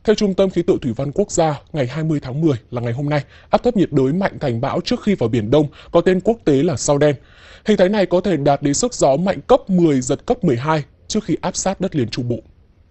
Theo Trung tâm Khí tượng Thủy văn Quốc gia, ngày 20 tháng 10 là ngày hôm nay, áp thấp nhiệt đới mạnh thành bão trước khi vào Biển Đông, có tên quốc tế là Sao Đen. Hình thái này có thể đạt đến sức gió mạnh cấp 10, giật cấp 12 trước khi áp sát đất liền Trung Bộ.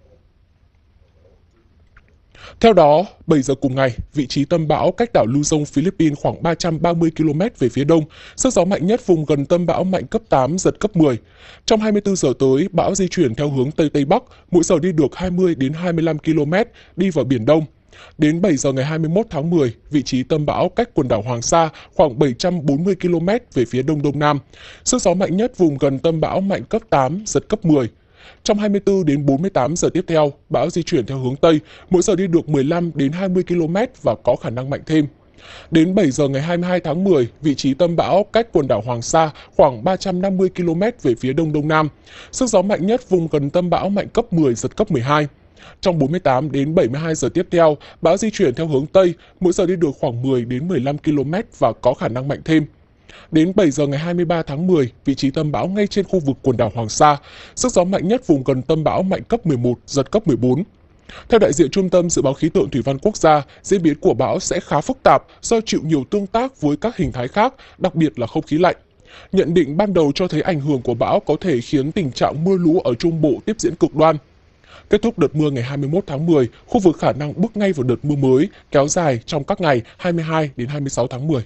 Theo đó, 7 giờ cùng ngày, vị trí tâm bão cách đảo Luzon, Philippines khoảng 330 km về phía đông, sức gió mạnh nhất vùng gần tâm bão mạnh cấp 8, giật cấp 10. Trong 24 giờ tới, bão di chuyển theo hướng Tây Tây Bắc, mỗi giờ đi được 20 đến 25 km, đi vào Biển Đông. Đến 7 giờ ngày 21 tháng 10, vị trí tâm bão cách quần đảo Hoàng Sa khoảng 740 km về phía đông đông nam. Sức gió mạnh nhất vùng gần tâm bão mạnh cấp 8, giật cấp 10. Trong 24 đến 48 giờ tiếp theo, bão di chuyển theo hướng Tây, mỗi giờ đi được 15 đến 20 km và có khả năng mạnh thêm. Đến 7 giờ ngày 22 tháng 10, vị trí tâm bão cách quần đảo Hoàng Sa khoảng 350 km về phía đông đông nam. Sức gió mạnh nhất vùng gần tâm bão mạnh cấp 10, giật cấp 12. Trong 48 đến 72 giờ tiếp theo, bão di chuyển theo hướng Tây, mỗi giờ đi được khoảng 10 đến 15 km và có khả năng mạnh thêm. Đến 7 giờ ngày 23 tháng 10, vị trí tâm bão ngay trên khu vực quần đảo Hoàng Sa, sức gió mạnh nhất vùng gần tâm bão mạnh cấp 11, giật cấp 14. Theo đại diện Trung tâm Dự báo Khí tượng Thủy văn Quốc gia, diễn biến của bão sẽ khá phức tạp do chịu nhiều tương tác với các hình thái khác, đặc biệt là không khí lạnh. Nhận định ban đầu cho thấy ảnh hưởng của bão có thể khiến tình trạng mưa lũ ở Trung Bộ tiếp diễn cực đoan. Kết thúc đợt mưa ngày 21 tháng 10, khu vực khả năng bước ngay vào đợt mưa mới, kéo dài trong các ngày 22 đến 26 tháng 10.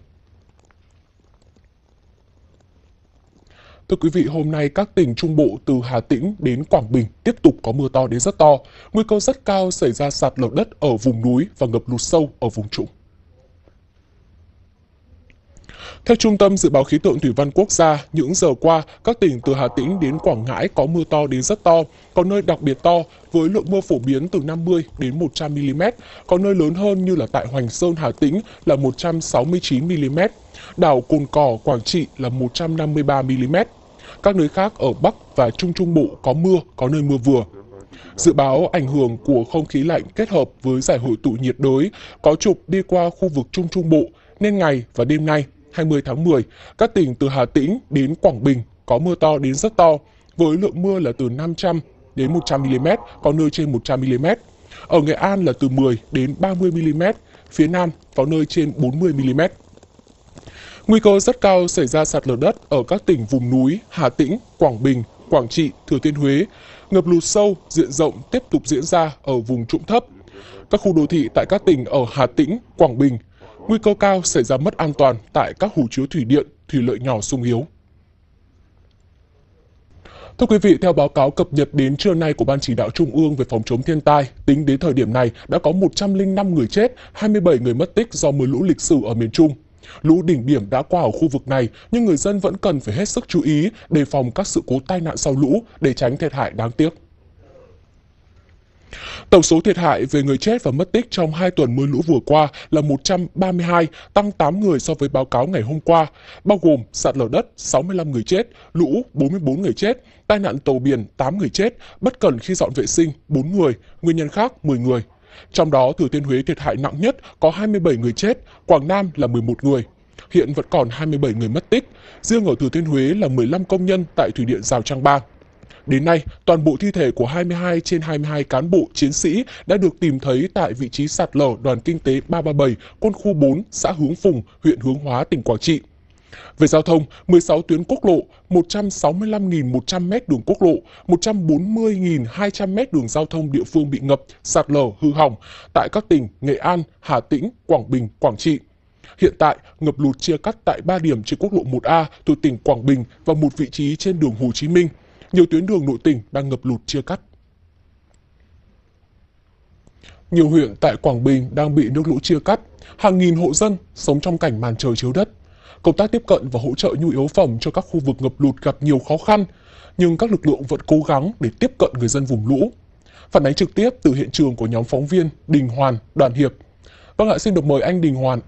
Thưa quý vị, hôm nay các tỉnh Trung Bộ từ Hà Tĩnh đến Quảng Bình tiếp tục có mưa to đến rất to, nguy cơ rất cao xảy ra sạt lở đất ở vùng núi và ngập lụt sâu ở vùng trũng. Theo Trung tâm Dự báo Khí tượng Thủy văn Quốc gia, những giờ qua, các tỉnh từ Hà Tĩnh đến Quảng Ngãi có mưa to đến rất to, có nơi đặc biệt to với lượng mưa phổ biến từ 50 đến 100 mm, có nơi lớn hơn như là tại Hoành Sơn, Hà Tĩnh là 169 mm, đảo Cồn Cỏ, Quảng Trị là 153 mm. Các nơi khác ở Bắc và Trung Bộ có mưa, có nơi mưa vừa. Dự báo ảnh hưởng của không khí lạnh kết hợp với giải hội tụ nhiệt đới có trục đi qua khu vực Trung Bộ nên ngày và đêm nay 20 tháng 10, các tỉnh từ Hà Tĩnh đến Quảng Bình có mưa to đến rất to, với lượng mưa là từ 500 đến 100 mm, có nơi trên 100 mm. Ở Nghệ An là từ 10 đến 30 mm, phía Nam có nơi trên 40 mm. Nguy cơ rất cao xảy ra sạt lở đất ở các tỉnh vùng núi Hà Tĩnh, Quảng Bình, Quảng Trị, Thừa Thiên Huế. Ngập lụt sâu diện rộng tiếp tục diễn ra ở vùng trũng thấp. Các khu đô thị tại các tỉnh ở Hà Tĩnh, Quảng Bình. Nguy cơ cao xảy ra mất an toàn tại các hồ chứa thủy điện, thủy lợi nhỏ xung yếu. Thưa quý vị, theo báo cáo cập nhật đến trưa nay của Ban Chỉ đạo Trung ương về phòng chống thiên tai, tính đến thời điểm này đã có 105 người chết, 27 người mất tích do mưa lũ lịch sử ở miền Trung. Lũ đỉnh điểm đã qua ở khu vực này, nhưng người dân vẫn cần phải hết sức chú ý, đề phòng các sự cố tai nạn sau lũ để tránh thiệt hại đáng tiếc. Tổng số thiệt hại về người chết và mất tích trong 2 tuần mưa lũ vừa qua là 132, tăng 8 người so với báo cáo ngày hôm qua, bao gồm sạt lở đất 65 người chết, lũ 44 người chết, tai nạn tàu biển 8 người chết, bất cẩn khi dọn vệ sinh 4 người, nguyên nhân khác 10 người. Trong đó, Thừa Thiên Huế thiệt hại nặng nhất có 27 người chết, Quảng Nam là 11 người. Hiện vẫn còn 27 người mất tích, riêng ở Thừa Thiên Huế là 15 công nhân tại Thủy điện Rào Trang Ba. Đến nay, toàn bộ thi thể của 22 trên 22 cán bộ, chiến sĩ đã được tìm thấy tại vị trí sạt lở đoàn kinh tế 337, quân khu 4, xã Hướng Phùng, huyện Hướng Hóa, tỉnh Quảng Trị. Về giao thông, 16 tuyến quốc lộ, 165.100 m đường quốc lộ, 140.200 m đường giao thông địa phương bị ngập, sạt lở, hư hỏng tại các tỉnh Nghệ An, Hà Tĩnh, Quảng Bình, Quảng Trị. Hiện tại, ngập lụt chia cắt tại 3 điểm trên quốc lộ 1A thuộc tỉnh Quảng Bình và một vị trí trên đường Hồ Chí Minh. Nhiều tuyến đường nội tỉnh đang ngập lụt chia cắt. Nhiều huyện tại Quảng Bình đang bị nước lũ chia cắt. Hàng nghìn hộ dân sống trong cảnh màn trời chiếu đất. Công tác tiếp cận và hỗ trợ nhu yếu phẩm cho các khu vực ngập lụt gặp nhiều khó khăn, nhưng các lực lượng vẫn cố gắng để tiếp cận người dân vùng lũ. Phản ánh trực tiếp từ hiện trường của nhóm phóng viên Đình Hoàn, Đoàn Hiệp. Vâng ạ, xin được mời anh Đình Hoàn.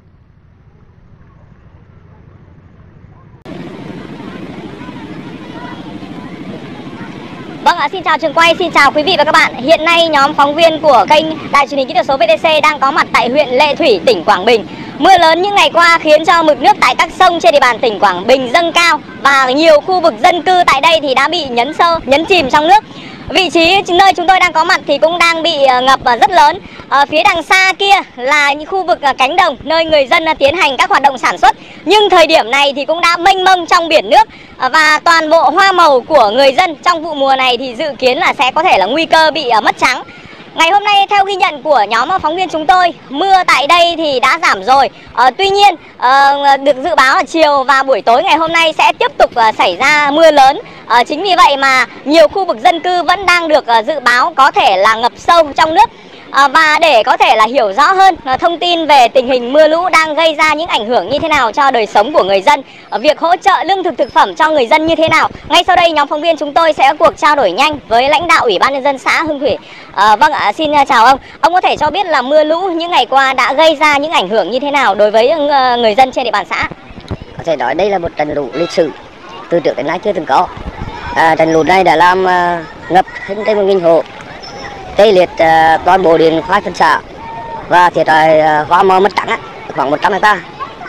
Vâng ạ, xin chào trường quay, xin chào quý vị và các bạn. Hiện nay nhóm phóng viên của kênh Đài truyền hình kỹ thuật số VTC đang có mặt tại huyện Lệ Thủy, tỉnh Quảng Bình. Mưa lớn những ngày qua khiến cho mực nước tại các sông trên địa bàn tỉnh Quảng Bình dâng cao và nhiều khu vực dân cư tại đây thì đã bị nhấn chìm trong nước. Vị trí nơi chúng tôi đang có mặt thì cũng đang bị ngập rất lớn. Phía đằng xa kia là những khu vực cánh đồng nơi người dân tiến hành các hoạt động sản xuất. Nhưng thời điểm này thì cũng đã mênh mông trong biển nước, và toàn bộ hoa màu của người dân trong vụ mùa này thì dự kiến là sẽ có thể là nguy cơ bị mất trắng. Ngày hôm nay theo ghi nhận của nhóm phóng viên chúng tôi, mưa tại đây thì đã giảm rồi. Tuy nhiên được dự báo là chiều và buổi tối ngày hôm nay sẽ tiếp tục xảy ra mưa lớn. Chính vì vậy mà nhiều khu vực dân cư vẫn đang được dự báo có thể là ngập sâu trong nước. Và để có thể là hiểu rõ hơn thông tin về tình hình mưa lũ đang gây ra những ảnh hưởng như thế nào cho đời sống của người dân, việc hỗ trợ lương thực thực phẩm cho người dân như thế nào, ngay sau đây nhóm phóng viên chúng tôi sẽ có cuộc trao đổi nhanh với lãnh đạo Ủy ban nhân dân xã Hưng Thủy. Vâng ạ, xin chào ông. Ông có thể cho biết là mưa lũ những ngày qua đã gây ra những ảnh hưởng như thế nào đối với người dân trên địa bàn xã? Có thể nói đây là một trận lũ lịch sử từ trước đến nay chưa từng có. Trận lũ này đã làm ngập hơn trên 1.000 hộ, tê liệt toàn bộ điện 2 phân xã và thiệt hại hoa màu mất trắng khoảng 100 hectare.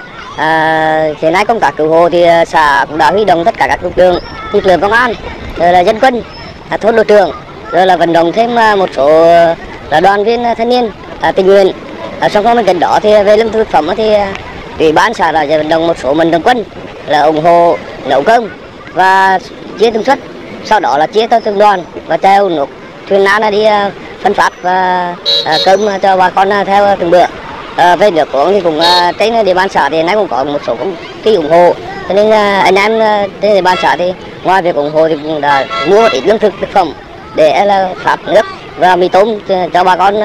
Hiện nay công tác cứu hộ thì xã cũng đã huy động tất cả các lực lượng công an, rồi là dân quân, thôn đội trưởng, rồi là vận động thêm một số là đoàn viên thanh niên tình nguyện. Sau đó bên cạnh đó thì về lương thực thực phẩm thì ủy ban xã đã vận động một số mạnh thường quân là ủng hộ nấu cơm và chia từng suất, sau đó là chia tới từng đoàn và treo nước thuyền nan đi phân phát và cơm cho bà con theo từng bữa. Về nước uống thì cũng trên địa bàn xã thì nay cũng có một số công ty ủng hộ, cho nên anh em trên địa bàn xã thì ngoài việc ủng hộ thì cũng đã mua ít lương thực thực phẩm để là phát nước và mì tôm cho bà con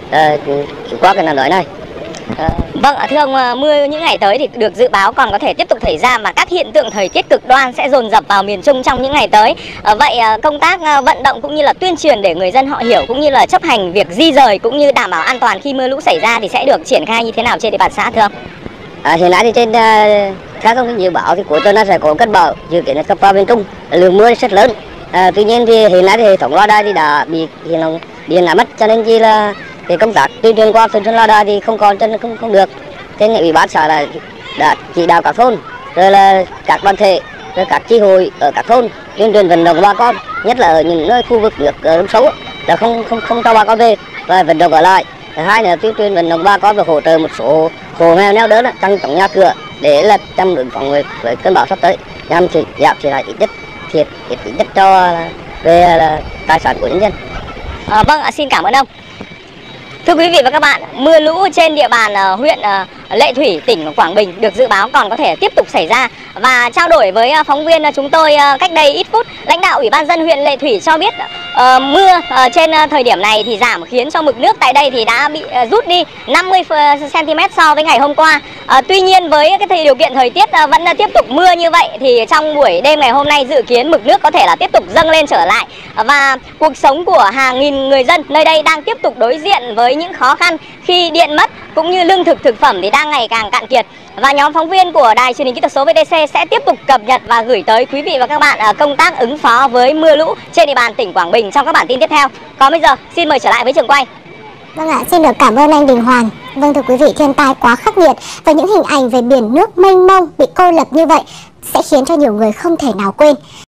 qua cái nạn đói này. Vâng ạ, thưa ông, mưa những ngày tới thì được dự báo còn có thể tiếp tục xảy ra, mà các hiện tượng thời tiết cực đoan sẽ dồn dập vào miền Trung trong những ngày tới. Vậy công tác vận động cũng như là tuyên truyền để người dân họ hiểu cũng như là chấp hành việc di rời cũng như đảm bảo an toàn khi mưa lũ xảy ra thì sẽ được triển khai như thế nào trên địa bàn xã thưa ông? Hiện nay thì trên các thông tin dự báo thì cuối tuần sẽ có cơn bão dự kiến là sắp vào miền Trung, lượng mưa rất lớn. Tuy nhiên thì hiện nay thì hệ thống radar thì đã bị điện đã mất, cho nên chỉ là thì công tác tuyên truyền qua truyền radar thì không còn, cho nên không được. Thế nên ủy ban xã là đã chỉ đạo các thôn, rồi là các đoàn thể, rồi các chi hội ở các thôn tuyên truyền vận động bà con, nhất là ở những nơi khu vực nước ngập sâu là không cho bà con về và vận động ở lại. Thứ hai là tuyên truyền vận động bà con và hỗ trợ một số hộ nghèo neo đỡ tăng tổng nhà cửa để là chăm ứng phó với cơn bão sắp tới, nhằm giảm thiệt hại ít nhất cho về tài sản của nhân dân. Vâng ạ, xin cảm ơn ông. Thưa quý vị và các bạn, mưa lũ trên địa bàn huyện Lệ Thủy, tỉnh Quảng Bình được dự báo còn có thể tiếp tục xảy ra. Và trao đổi với phóng viên chúng tôi cách đây ít phút, lãnh đạo Ủy ban nhân dân huyện Lệ Thủy cho biết mưa trên thời điểm này thì giảm, khiến cho mực nước tại đây thì đã bị rút đi 50 cm so với ngày hôm qua. Tuy nhiên với cái điều kiện thời tiết vẫn tiếp tục mưa như vậy thì trong buổi đêm ngày hôm nay dự kiến mực nước có thể là tiếp tục dâng lên trở lại, và cuộc sống của hàng nghìn người dân nơi đây đang tiếp tục đối diện với những khó khăn khi điện mất cũng như lương thực thực phẩm thì đang ngày càng cạn kiệt. Và nhóm phóng viên của Đài Truyền hình Kỹ thuật số VTC sẽ tiếp tục cập nhật và gửi tới quý vị và các bạn công tác ứng phó với mưa lũ trên địa bàn tỉnh Quảng Bình trong các bản tin tiếp theo. Còn bây giờ xin mời trở lại với trường quay. Vâng ạ, xin được cảm ơn anh Đình Hoàn. Vâng thưa quý vị, thiên tai quá khắc nghiệt và những hình ảnh về biển nước mênh mông bị cô lập như vậy sẽ khiến cho nhiều người không thể nào quên.